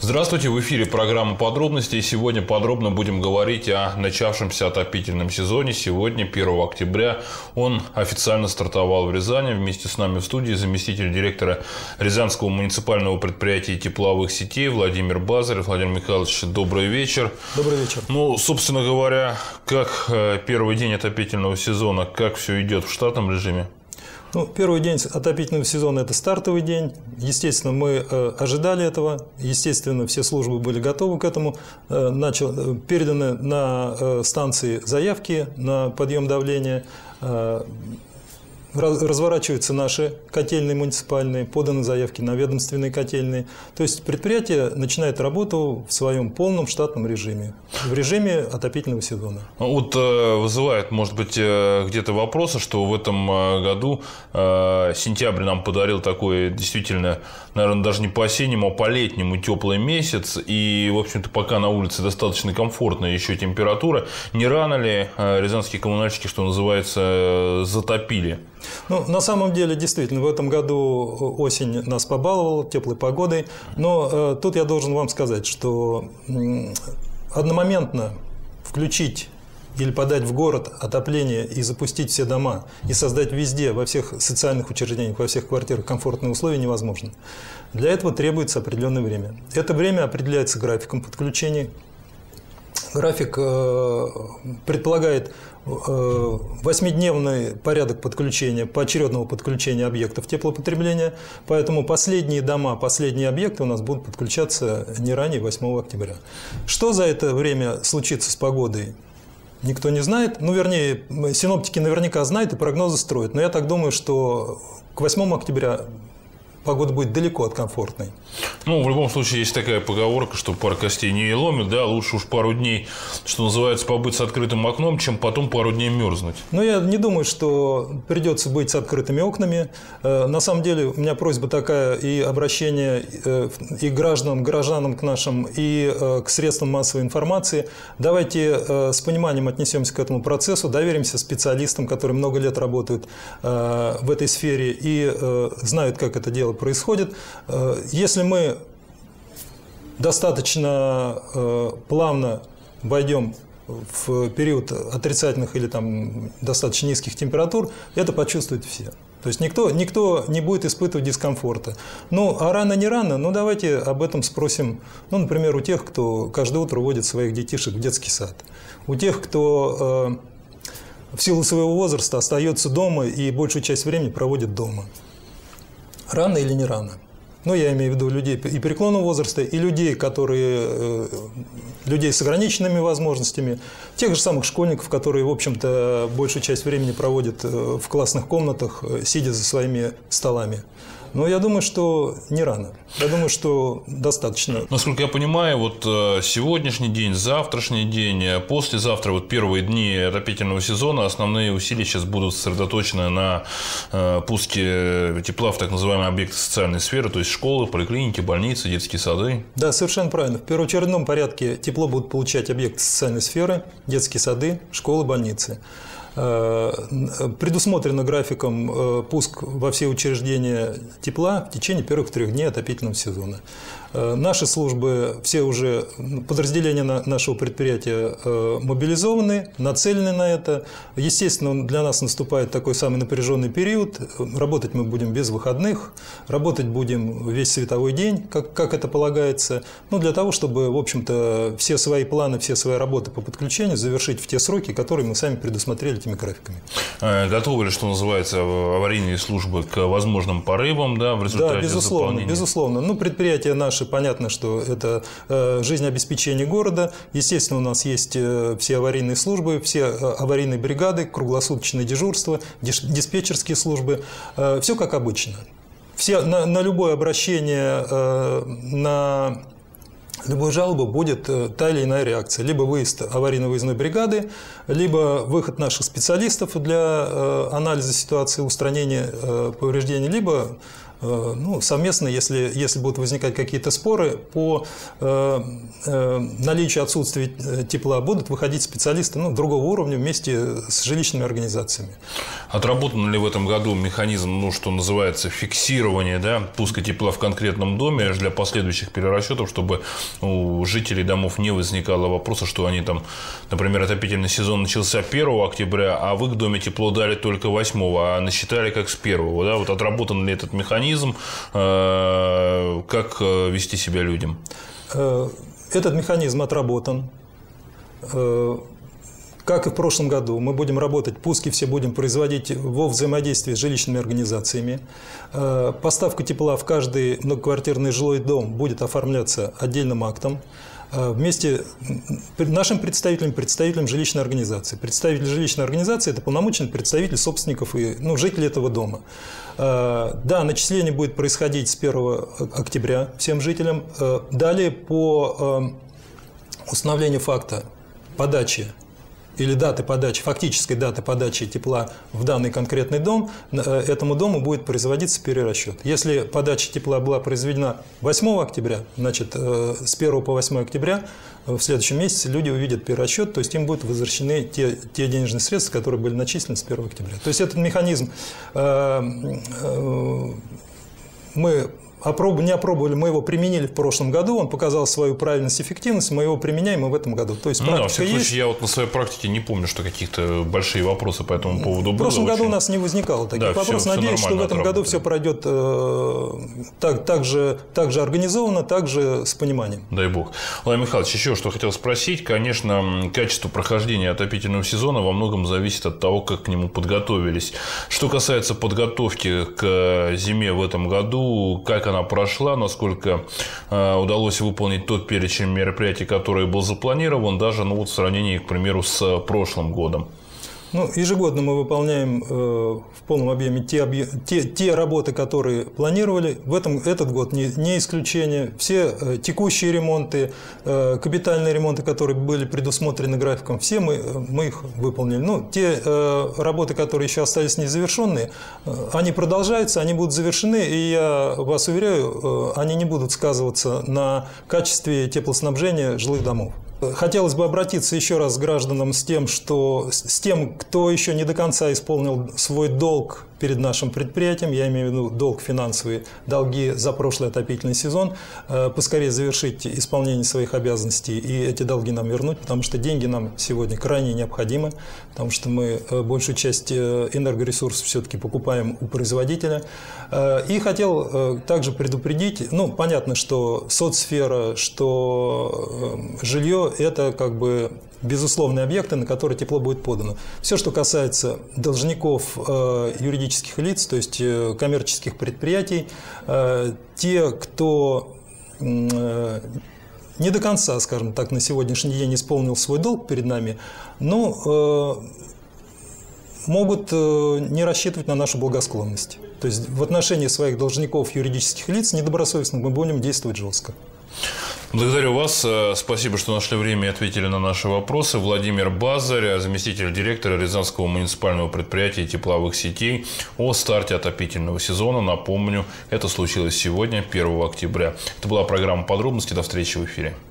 Здравствуйте, в эфире программа «Подробности». И сегодня подробно будем говорить о начавшемся отопительном сезоне. Сегодня, 1 октября, он официально стартовал в Рязани. Вместе с нами в студии заместитель директора Рязанского муниципального предприятия тепловых сетей Владимир Базарев. Владимир Михайлович, добрый вечер. Добрый вечер. Ну, собственно говоря, как первый день отопительного сезона, как все идет в штатном режиме? Ну, первый день отопительного сезона – это стартовый день. Естественно, мы ожидали этого. Естественно, все службы были готовы к этому. Переданы на станции заявки на подъем давления. Разворачиваются наши котельные муниципальные, поданы заявки на ведомственные котельные. То есть предприятие начинает работу в своем полном штатном режиме, в режиме отопительного сезона. Вот вызывает, может быть, где-то вопросы, что в этом году сентябрь нам подарил такой действительно, наверное, даже не по-осеннему, а по-летнему теплый месяц. И, в общем-то, пока на улице достаточно комфортная еще температура, не рано ли рязанские коммунальщики, что называется, затопили? Ну, на самом деле, действительно, в этом году осень нас побаловала теплой погодой. Но тут я должен вам сказать, что одномоментно включить или подать в город отопление и запустить все дома, и создать везде, во всех социальных учреждениях, во всех квартирах комфортные условия невозможно. Для этого требуется определенное время. Это время определяется графиком подключения. График предполагает 8-дневный порядок подключения, поочередного подключения объектов теплопотребления. Поэтому последние дома, последние объекты у нас будут подключаться не ранее 8 октября. Что за это время случится с погодой? Никто не знает. Ну, вернее, синоптики наверняка знают и прогнозы строят. Но я так думаю, что к 8 октября погода будет далеко от комфортной. Ну, в любом случае, есть такая поговорка, что пара костей не ломит, да, лучше уж пару дней, что называется, побыть с открытым окном, чем потом пару дней мерзнуть. Но я не думаю, что придется быть с открытыми окнами. На самом деле, у меня просьба такая и обращение и к гражданам к нашим, и к средствам массовой информации. Давайте с пониманием отнесемся к этому процессу, доверимся специалистам, которые много лет работают в этой сфере и знают, как это дело происходит. Если мы достаточно плавно войдем в период отрицательных или там достаточно низких температур, это почувствуют все. То есть никто не будет испытывать дискомфорта. Ну, а рано не рано, ну, давайте об этом спросим, ну, например, у тех, кто каждое утро водит своих детишек в детский сад, у тех, кто в силу своего возраста остается дома и большую часть времени проводит дома. Рано или не рано? Ну, я имею в виду людей и преклонного возраста, и людей с ограниченными возможностями, тех же самых школьников, которые, в общем-то, большую часть времени проводят в классных комнатах, сидя за своими столами. Но я думаю, что не рано. Я думаю, что достаточно. Насколько я понимаю, вот сегодняшний день, завтрашний день, послезавтра, вот первые дни отопительного сезона, основные усилия сейчас будут сосредоточены на пуске тепла в так называемые объекты социальной сферы, то есть школы, поликлиники, больницы, детские сады. Да, совершенно правильно. В первоочередном порядке тепло будут получать объекты социальной сферы, детские сады, школы, больницы. Предусмотрено графиком пуск во все учреждения тепла в течение первых 3 дней отопительного сезона. Наши службы, все уже подразделения нашего предприятия мобилизованы, нацелены на это. Естественно, для нас наступает такой самый напряженный период. Работать мы будем без выходных, работать будем весь световой день, как это полагается. Ну, для того, чтобы, в общем-то, все свои планы, все свои работы по подключению завершить в те сроки, которые мы сами предусмотрели этими графиками. Готовы ли, что называется, аварийные службы к возможным порывам, да, в результате заполнения? Да, безусловно. Ну, предприятия наши, понятно, что это жизнеобеспечение города. Естественно, у нас есть все аварийные службы, все аварийные бригады, круглосуточное дежурство, диспетчерские службы. Все как обычно. Все, на любое обращение, на любой жалобы будет та или иная реакция. Либо выезд аварийно-выездной бригады, либо выход наших специалистов для анализа ситуации, устранения повреждений, либо совместно, если будут возникать какие-то споры по наличию отсутствия тепла, будут выходить специалисты другого уровня вместе с жилищными организациями. Отработан ли в этом году механизм, что называется, фиксирование, пуска тепла в конкретном доме для последующих перерасчетов, чтобы у жителей домов не возникало вопроса, что они там, например, отопительный сезон начался 1 октября, а в их доме тепло дали только 8, а насчитали как с 1. Вот отработан ли этот механизм, как вести себя людям? Этот механизм отработан. Как и в прошлом году, мы будем работать, пуски все будем производить во взаимодействии с жилищными организациями. Поставка тепла в каждый многоквартирный жилой дом будет оформляться отдельным актом. Вместе нашим представителям жилищной организации. Представитель жилищной организации – это полномочный представитель собственников и жителей этого дома. Да, начисление будет происходить с 1 октября всем жителям. Далее по установлению факта подачи или даты подачи, фактической даты подачи тепла в данный конкретный дом, этому дому будет производиться перерасчет. Если подача тепла была произведена 8 октября, значит, с 1 по 8 октября в следующем месяце люди увидят перерасчет, то есть им будут возвращены те денежные средства, которые были начислены с 1 октября. То есть этот механизм мы не опробовали, мы его применили в прошлом году, он показал свою правильность и эффективность, мы его применяем и в этом году. То есть практика есть. Я на своей практике не помню, что какие-то большие вопросы по этому поводу были. В прошлом году у нас не возникало таких вопросов. Надеюсь, что в этом году все пройдет так же организованно, так же с пониманием. Дай бог. Владимир Михайлович, еще что хотел спросить. Конечно, качество прохождения отопительного сезона во многом зависит от того, как к нему подготовились. Что касается подготовки к зиме в этом году, как она прошла, насколько удалось выполнить тот перечень мероприятий, который был запланирован, даже в сравнении, к примеру, с прошлым годом? Ежегодно мы выполняем в полном объеме те работы, которые планировали. Этот год не исключение. Все текущие ремонты, капитальные ремонты, которые были предусмотрены графиком, все мы их выполнили. Те работы, которые еще остались незавершенные, они продолжаются, они будут завершены, и я вас уверяю, они не будут сказываться на качестве теплоснабжения жилых домов. Хотелось бы обратиться еще раз к гражданам с тем, кто еще не до конца исполнил свой долг перед нашим предприятием, я имею в виду долг финансовые, долги за прошлый отопительный сезон, поскорее завершить исполнение своих обязанностей и эти долги нам вернуть, потому что деньги нам сегодня крайне необходимы, потому что мы большую часть энергоресурсов все-таки покупаем у производителя. И хотел также предупредить, понятно, что соцсфера, что жилье – это безусловные объекты, на которые тепло будет подано. Все, что касается должников юридических лиц, то есть коммерческих предприятий, те, кто не до конца, скажем так, на сегодняшний день исполнил свой долг перед нами, могут не рассчитывать на нашу благосклонность. То есть в отношении своих должников юридических лиц недобросовестных мы будем действовать жестко. Благодарю вас. Спасибо, что нашли время и ответили на наши вопросы. Владимир Базарь, заместитель директора Рязанского муниципального предприятия тепловых сетей, о старте отопительного сезона. Напомню, это случилось сегодня, 1 октября. Это была программа «Подробности». До встречи в эфире.